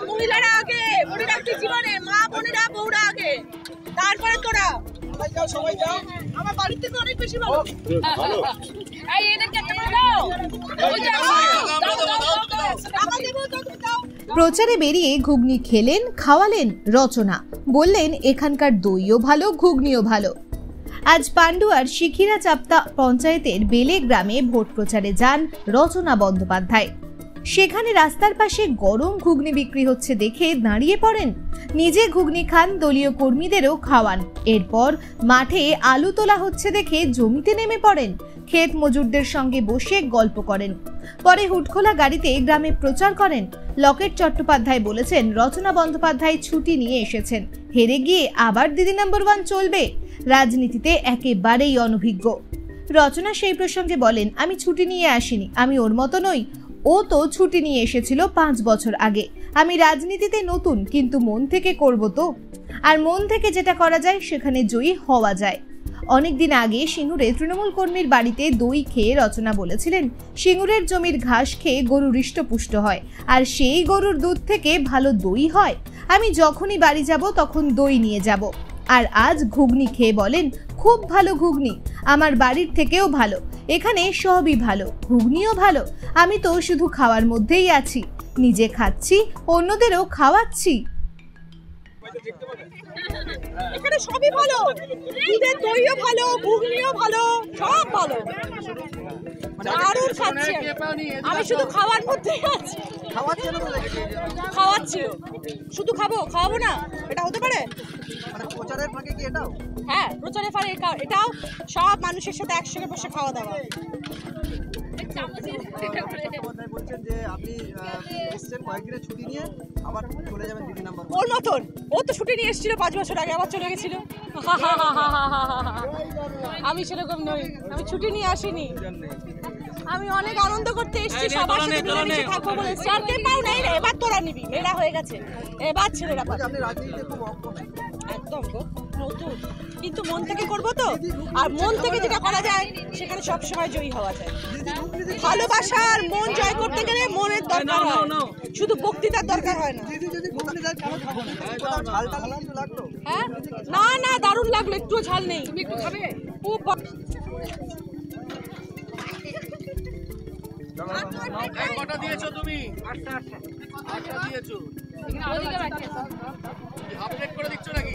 মহিলারা আগে, মনে রাখতে জীবনে মা বোনেরা বউরা আগে, তারপরে তোরা। সবাই যাও, আমার বাড়ির থেকে অনেক বেশি ভালো। এই এদেরকে একটা করে দাও। প্রচারে বেরিয়ে ঘুগনি খেলেন, খাওয়ালেন রচনা, বললেন এখানকার দইও ভালো, ঘুগনিও ভালো। আজ পান্ডুয়ার শিখিরা চাপ্তা পঞ্চায়েতের বেলে গ্রামে ভোট প্রচারে যান রচনা বন্দ্যোপাধ্যায়। সেখানে রাস্তার পাশে গরম ঘুগনি বিক্রি হচ্ছে দেখে দাঁড়িয়ে পড়েন, নিজে ঘুগনি খান, দলীয় কর্মীদেরও খাওয়ান। এরপর মাঠে আলু তোলা হচ্ছে দেখে জমিতে নেমে পড়েন, ক্ষেত মজুরদের সঙ্গে বসে গল্প করেন। পরে হুটখোলা গাড়িতে গ্রামে প্রচার করেন। লকেট চট্টোপাধ্যায় বলেছেন রচনা বন্দ্যোপাধ্যায় ছুটি নিয়ে এসেছেন, হেরে গিয়ে আবার দিদি নম্বর 1 চলবে, রাজনীতিতে একেবারেই অনভিজ্ঞ। রচনা সেই প্রসঙ্গে বলেন, আমি ছুটি নিয়ে আসিনি, আমি ওর মতো নই, ও তো ছুটি নিয়ে এসেছিল 5 বছর আগে। আমি রাজনীতিতে নতুন, কিন্তু মন থেকে করব তো, আর মন থেকে যেটা করা যায় সেখানে জয়ী হওয়া যায়। অনেকদিন আগে সিঙ্গুরে তৃণমূল কর্মীর বাড়িতে দই খেয়ে রচনা বলেছিলেন, সিঙ্গুরের জমির ঘাস খেয়ে গরু হৃষ্টপুষ্ট হয়, আর সেই গরুর দুধ থেকে ভালো দই হয়। আমি যখনই বাড়ি যাব তখন দই নিয়ে যাব। আর আজ ঘুগনি খেয়ে বলেন, খুব ভালো ঘুগনি, আমার বাড়ির থেকেও ভালো, এখানে সবই ভালো, ঘুগনিও ভালো। আমি তো শুধু খাওয়ার মধ্যেই আছি, নিজে খাচ্ছি, অন্যদেরও খাওয়াচ্ছি। এখানে সবই ভালো, দুধের দইও ভালো, ঘুগনিও ভালো, সব ভালো। দারুণ খাচ্ছি আমি, শুধু খাওয়ার মধ্যেই আছি। খাওয়াচ্ছি, শুধু খাওয়াবো না, এটা হতে পারে? প্রচারের ফাঁকে কি এটাও? হ্যাঁ, প্রচারের ফাঁকে এটাও, সব মানুষের সাথে একসঙ্গে বসে খাওয়া দাওয়া। বলছেন যে আপনি এসেছেন কয়েকদিনের ছুটি নিয়ে, আবার চলে যাবেন দিদি নাম্বার। ওর মতন, ও তো ছুটি নিয়ে এসেছিল 5 বছর আগে, আবার চলে গেছিল। আমি সেরকম নই, আমি ছুটি নিয়ে আসিনি, আমি অনেক আনন্দ করতে এসেছি, সবার সাথে মিলেমিশে থাকবো বলে। আর কে পাও নাই রে, এবার তোরা নিবি, মেলা হয়ে গেছে, এবার ছেলেরা পাবে। আপনি রাজনীতিতে খুব একদম নতুন, কিন্তু মন থেকে করবো তো, আর মন থেকে যেটা করা যায় সেখানে সবসময় জয়ী হওয়া যায়। ভালোবাসা আর মন জয় করতে গেলে মনের দরকার হয়, শুধু বক্তৃতার দরকার হয় না। হ্যাঁ, না না, দারুণ লাগলো, একটুও ঝাল নেই। তুমি একটু খাবে? কটা দিয়েছো তুমি? 8টা দিয়েছো। হাফ প্লেট করে দিচ্ছ নাকি?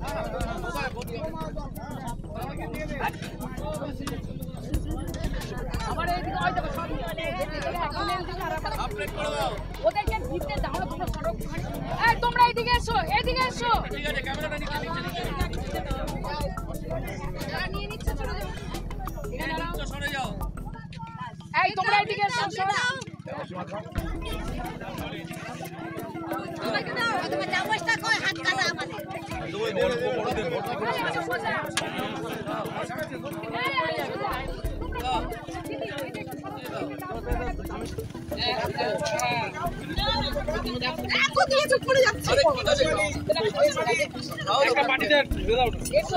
আবার এইদিকে ওই দেখো সব হাফ প্লেট করে দাও। ওদেরকে দিতে দাও না, তোমরা সরো। এই তোমরা এইদিকে এসো, এইদিকে এসো। ঠিক আছে, ক্যামেরাটা নিচে নিয়ে নিচ্ছে, চলে যাও। এখানে দাও, সরে যাও। এই তোমরা এইদিকে এসো, সরো। তোমাকে দাও, তোমার চামচটা কই হাত কাটা আমাদের। একো দিয়ে চুপ করে যাচ্ছে। আরে ঠিক আছে, দাও একটা পার্টি দেন, দাও। এসো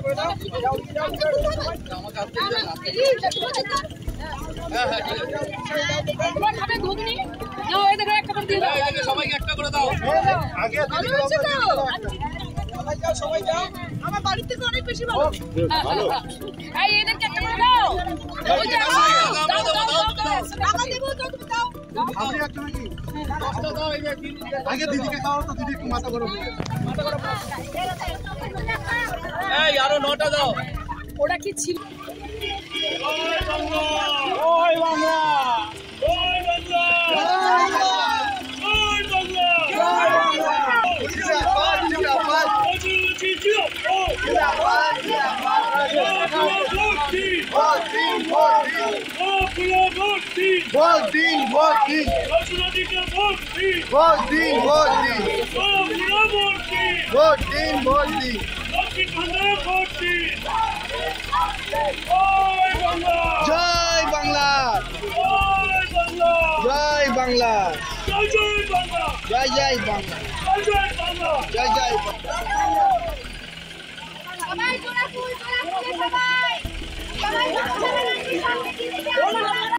আমাকে আপনি দেন। হ্যাঁ ঠিক আছে। তোমার খাবে ঘুগনি? নাও, এই দেখো একটা করে দিয়ে দাও। এই দেখে সবাইকে একটা করে দাও। আগে সবাই যাও, আমার বাড়ির থেকে অনেক বেশি ভালো। এই এদেরকে একটা করে দাও। ওই যে দাও। টাকা দেবো তো, তুমি দাও। আপনি একটা নাকি? কষ্ট দাও, এই যে আগে দিদিকে খাওয়াও তো, দিদি একটু মাথা গরম হয়ে যাবে। এই আরো 9টা দাও। ওটা কি ছিল? ওই বাংলা, ওই বাংলা, ওই বাংলা, জয় বাংলা, জয় বাংলা, জয় জয় বাংলা, জয় জয় বাংলা, জয় জয় বাংলা। সবাই জোড়া ফুল, সবাই সবাই